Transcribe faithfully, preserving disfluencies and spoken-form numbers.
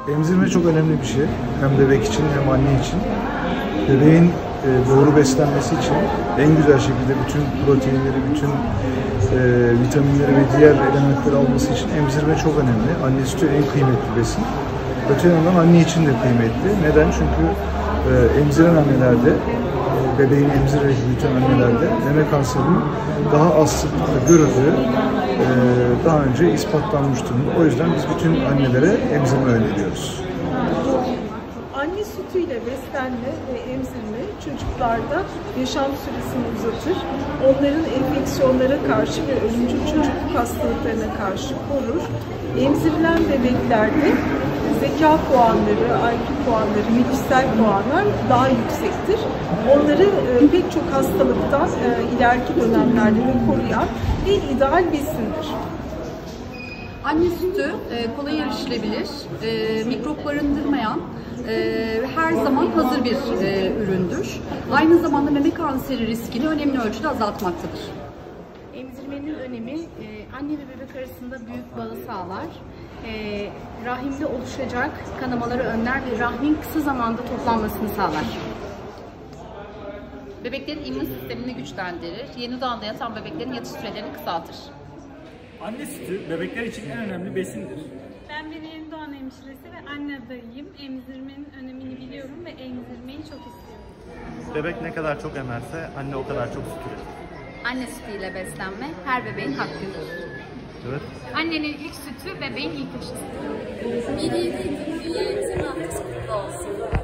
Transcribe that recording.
Emzirme çok önemli bir şey. Hem bebek için hem anne için. Bebeğin e, doğru beslenmesi için en güzel şekilde bütün proteinleri, bütün e, vitaminleri ve diğer elementleri alması için emzirme çok önemli. Anne sütü en kıymetli besin. Öte yandan anne için de kıymetli. Neden? Çünkü e, emziren annelerde, e, bebeğini emzirerek büyüten annelerde meme kanserinin daha az sıklıkla görüldüğü e, daha önce ispatlanmış durumda. O yüzden biz bütün annelere emzirme öneriyoruz. Anne sütüyle beslenme ve emzirme çocuklarda yaşam süresini uzatır. Onların enfeksiyonlara karşı ve ölümcül çocukluk hastalıklarına karşı korur. Emzirilen bebeklerde zeka puanları, I Q puanları, bilişsel puanlar daha yüksektir. Onları e, pek çok hastalıktan e, ileriki dönemlerde de koruyan en ideal besindir. Anne sütü e, kolay erişilebilir, e, mikrop barındırmayan, e, her zaman hazır bir e, üründür. Aynı zamanda meme kanseri riskini önemli ölçüde azaltmaktadır. Emzirmenin önemi e, anne ve bebek arasında büyük bağı sağlar. E, rahimde oluşacak kanamaları önler ve rahmin kısa zamanda toplanmasını sağlar. Bebeklerin immün sistemini güçlendirir, yeni doğanda yatan bebeklerin yatış sürelerini kısaltır. Anne sütü bebekler için en önemli besindir. Ben bir yeni doğan hemşiresi ve anne adayıyım. Emzirmenin önemini biliyorum ve emzirmeyi çok istiyorum. Bebek ne kadar çok emerse anne o kadar çok süt üretir. Anne sütüyle beslenme her bebeğin hakkıdır. Evet. Annenin ilk sütü bebeğin ilk aşısı. Bir yedi dünya emzirme haftası kutlu olsun.